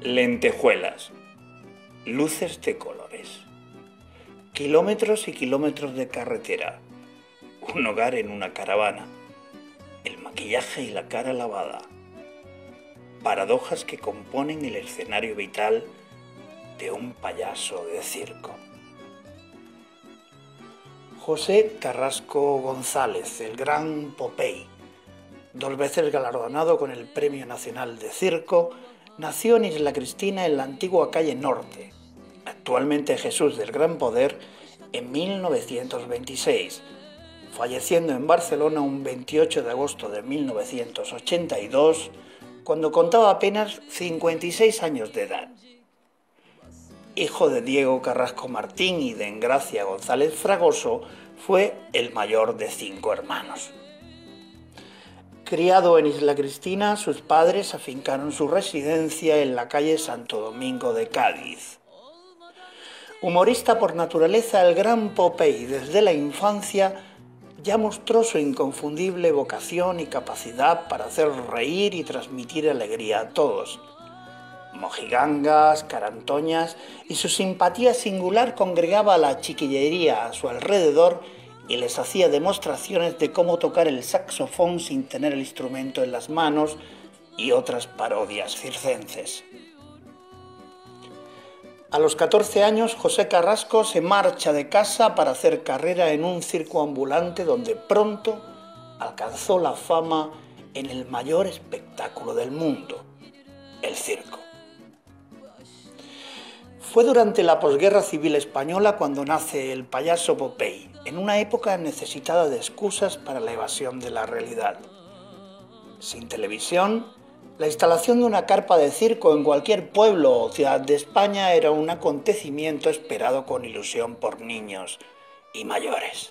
Lentejuelas, luces de colores, kilómetros y kilómetros de carretera, un hogar en una caravana, el maquillaje y la cara lavada, paradojas que componen el escenario vital de un payaso de circo. José Carrasco González, el gran Popeye, 2 veces galardonado con el Premio Nacional de Circo, nació en Isla Cristina, en la antigua calle Norte, actualmente Jesús del Gran Poder, en 1926, falleciendo en Barcelona un 28 de agosto de 1982, cuando contaba apenas 56 años de edad. Hijo de Diego Carrasco Martín y de Engracia González Fragoso, fue el mayor de 5 hermanos. Criado en Isla Cristina, sus padres afincaron su residencia en la calle Santo Domingo de Cádiz. Humorista por naturaleza, el gran Popeye desde la infancia ya mostró su inconfundible vocación y capacidad para hacer reír y transmitir alegría a todos. Mojigangas, carantoñas y su simpatía singular congregaba a la chiquillería a su alrededor y les hacía demostraciones de cómo tocar el saxofón sin tener el instrumento en las manos y otras parodias circenses. A los 14 años, José Carrasco se marcha de casa para hacer carrera en un circo ambulante donde pronto alcanzó la fama en el mayor espectáculo del mundo, el circo. Fue durante la posguerra civil española cuando nace el payaso Popeye, en una época necesitada de excusas para la evasión de la realidad. Sin televisión, la instalación de una carpa de circo en cualquier pueblo o ciudad de España era un acontecimiento esperado con ilusión por niños y mayores.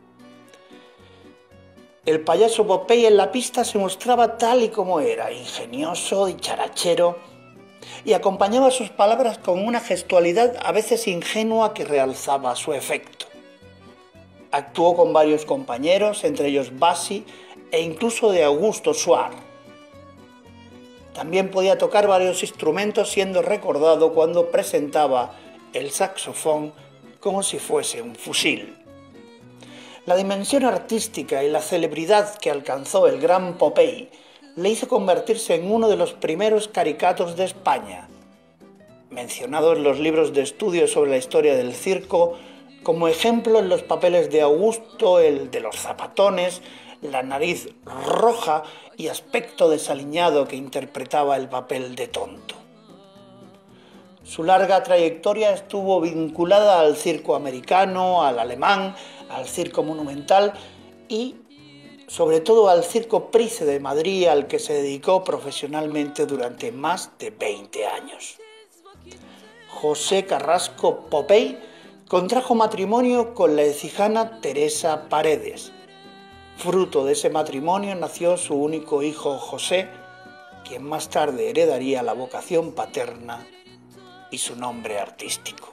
El payaso Popeye en la pista se mostraba tal y como era, ingenioso, dicharachero, y acompañaba sus palabras con una gestualidad a veces ingenua que realzaba su efecto. Actuó con varios compañeros, entre ellos Bassi e incluso de Augusto Suar. También podía tocar varios instrumentos, siendo recordado cuando presentaba el saxofón como si fuese un fusil. La dimensión artística y la celebridad que alcanzó el gran Popeye le hizo convertirse en uno de los primeros caricatos de España, mencionado en los libros de estudio sobre la historia del circo como ejemplo en los papeles de Augusto, el de los zapatones, la nariz roja y aspecto desaliñado que interpretaba el papel de tonto. Su larga trayectoria estuvo vinculada al circo americano, al alemán, al circo monumental y sobre todo al Circo Price de Madrid, al que se dedicó profesionalmente durante más de 20 años. José Carrasco Popeye contrajo matrimonio con la ecijana Teresa Paredes. Fruto de ese matrimonio nació su único hijo José, quien más tarde heredaría la vocación paterna y su nombre artístico.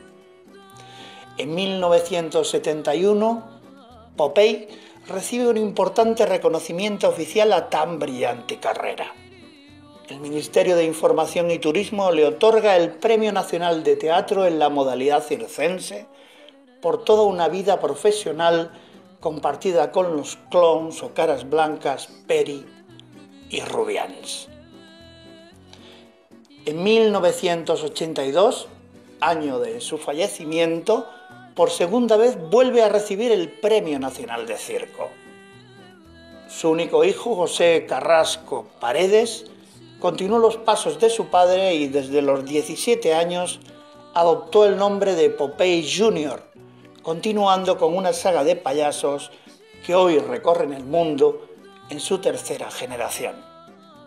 En 1971, Popeye recibe un importante reconocimiento oficial a tan brillante carrera. El Ministerio de Información y Turismo le otorga el Premio Nacional de Teatro en la modalidad circense por toda una vida profesional compartida con los clowns o caras blancas Peri y Rubians. En 1982, año de su fallecimiento, por segunda vez vuelve a recibir el Premio Nacional de Circo. Su único hijo, José Carrasco Paredes, continuó los pasos de su padre y desde los 17 años adoptó el nombre de Popeye Jr., continuando con una saga de payasos que hoy recorren el mundo en su tercera generación.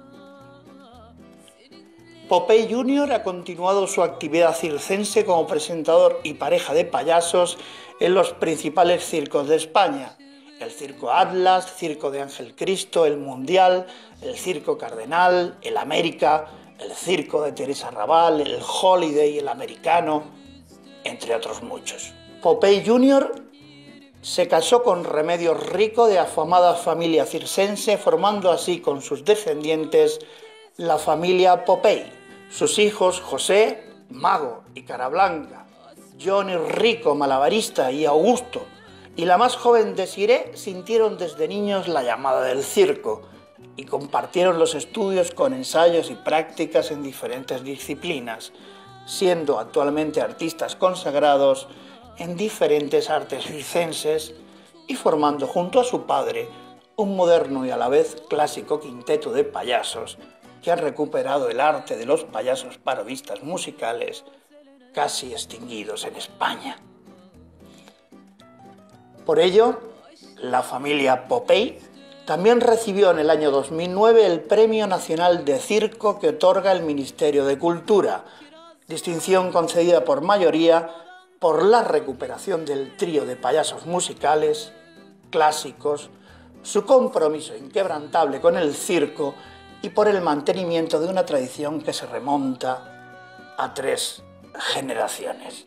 Popeye Jr. ha continuado su actividad circense como presentador y pareja de payasos en los principales circos de España: el Circo Atlas, Circo de Ángel Cristo, el Mundial, el Circo Cardenal, el América, el Circo de Teresa Raval, el Holiday, el Americano, entre otros muchos. Popeye Jr. se casó con Remedios Rico, de afamada familia circense, formando así con sus descendientes la familia Popeye, Sus hijos José, mago y cara blanca, Johnny rico, malabarista y Augusto, y la más joven Desiré sintieron desde niños la llamada del circo y compartieron los estudios con ensayos y prácticas en diferentes disciplinas, siendo actualmente artistas consagrados en diferentes artes circenses y formando junto a su padre un moderno y a la vez clásico quinteto de payasos que han recuperado el arte de los payasos parodistas musicales casi extinguidos en España. Por ello, la familia Popey también recibió en el año 2009 el Premio Nacional de Circo que otorga el Ministerio de Cultura, distinción concedida por mayoría por la recuperación del trío de payasos musicales clásicos, su compromiso inquebrantable con el circo y por el mantenimiento de una tradición que se remonta a 3 generaciones.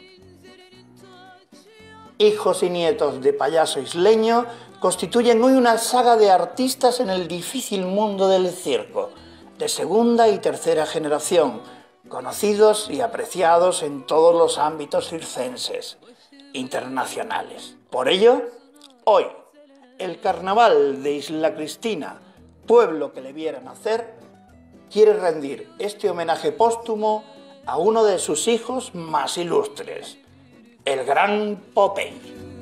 Hijos y nietos de payaso isleño constituyen hoy una saga de artistas en el difícil mundo del circo, de segunda y tercera generación, conocidos y apreciados en todos los ámbitos circenses internacionales. Por ello, hoy, el Carnaval de Isla Cristina, pueblo que le viera nacer, quiere rendir este homenaje póstumo a uno de sus hijos más ilustres, el gran Popey.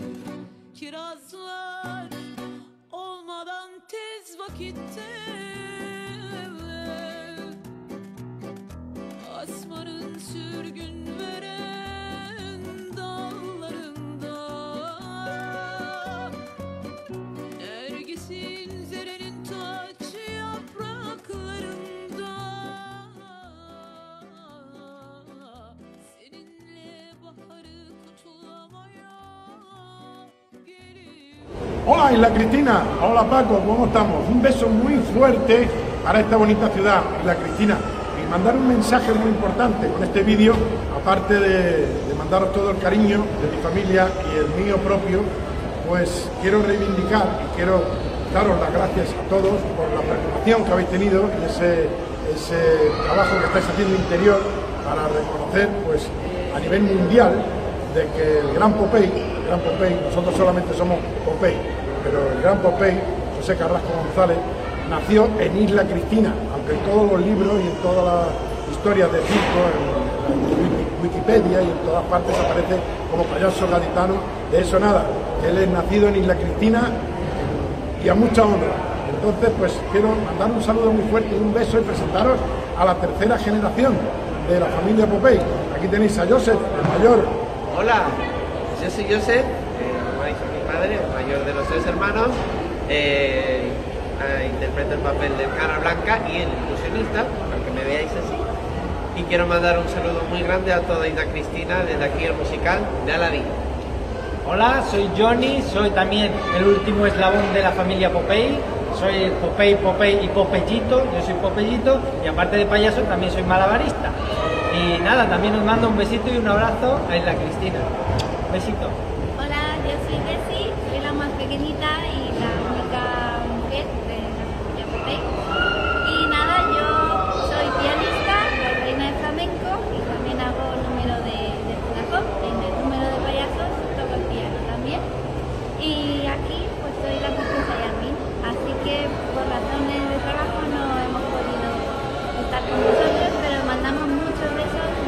Hola Isla Cristina, hola Paco, ¿cómo estamos? Un beso muy fuerte para esta bonita ciudad, Isla Cristina. Y mandar un mensaje muy importante con este vídeo, aparte de mandaros todo el cariño de mi familia y el mío propio, pues quiero reivindicar y quiero daros las gracias a todos por la preocupación que habéis tenido y ese trabajo que estáis haciendo interior para reconocer pues a nivel mundial de que el gran Popey, nosotros solamente somos Popey, pero el gran Popey, José Carrasco González, nació en Isla Cristina, aunque en todos los libros y en todas las historias de circo, en Wikipedia y en todas partes aparece como payaso gaditano. De eso nada, él es nacido en Isla Cristina y a mucha honra. Entonces pues quiero mandar un saludo muy fuerte y un beso y presentaros a la tercera generación de la familia Popey. Aquí tenéis a Joseph, el mayor. Hola, yo soy Joseph, como ha dicho mi padre, el mayor de los 3 hermanos. Interpreto el papel del cara blanca y el ilusionista, aunque me veáis así. Y quiero mandar un saludo muy grande a toda Isla Cristina desde aquí el musical de Aladín. Hola, soy Johnny, soy también el último eslabón de la familia Popey. Soy Popey y Popeyito, yo soy Popeyito y aparte de payaso también soy malabarista. Y nada, también os mando un besito y un abrazo a Isla Cristina. Besito. Hola, yo soy Bessie, soy la más pequeñita y la única mujer de la familia Popey. Y nada, yo soy pianista, bailarina de flamenco y también hago número de corazón. En el número de payasos toco el piano también. Y aquí pues soy la princesa Yasmin, así que por razones de trabajo no hemos podido estar con vosotros, pero mandamos muchos besos.